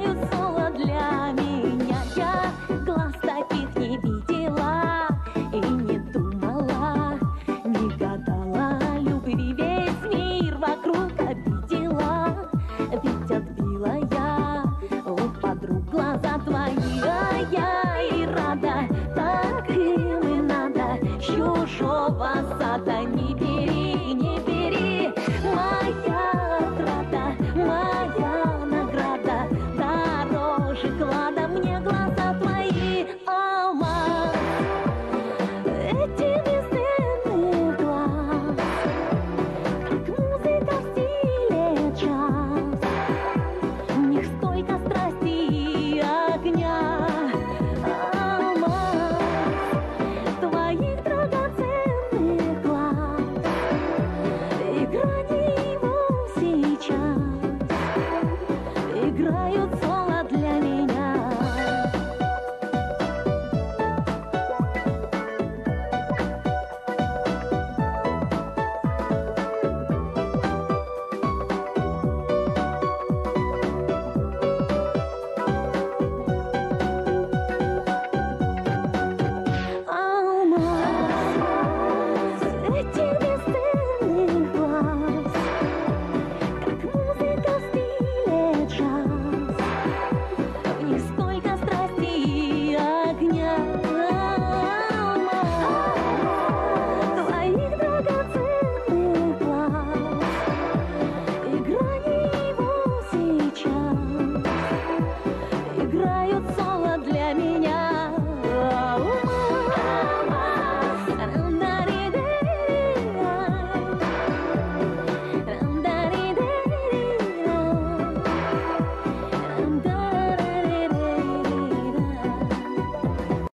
играют соло для меня. Я глаз таких не видела и не думала, не гадала. Любви весь мир вокруг обидела, ведь отбила я у подруг глаза твои. А я и рада, так им и надо. Чужого сада не бери, не бери. Моя отрада, моя награда, дороже клада мне глаза твои, алмаз. Эти бесценный глаз, как музыка в стиле джаз. В них столько страсти и огня. Алмаз твоих драгоценных глаз, играй его сейчас, играют соло для меня. Алмаз этих бесценных глаз, как музыка в стиле джаз. В них столько страсти и огня. Алмаз твоих драгоценных глаз, играй его сейчас, играют соло для меня.